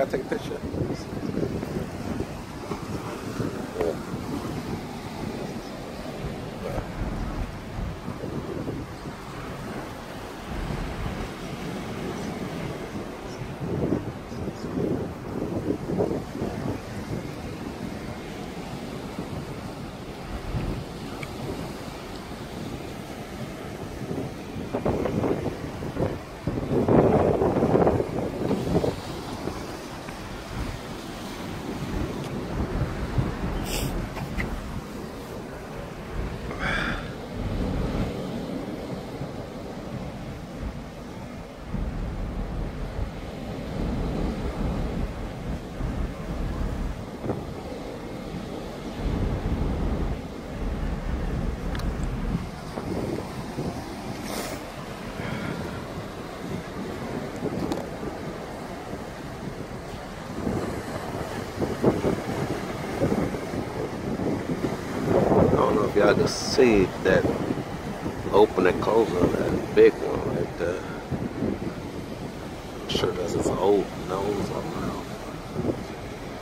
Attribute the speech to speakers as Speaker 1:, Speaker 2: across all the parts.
Speaker 1: gotta take a picture. Y'all can see that open and close on that big one right there. I'm sure that's his old nose around.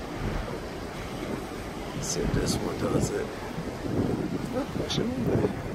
Speaker 1: See if this one does it. What should we do?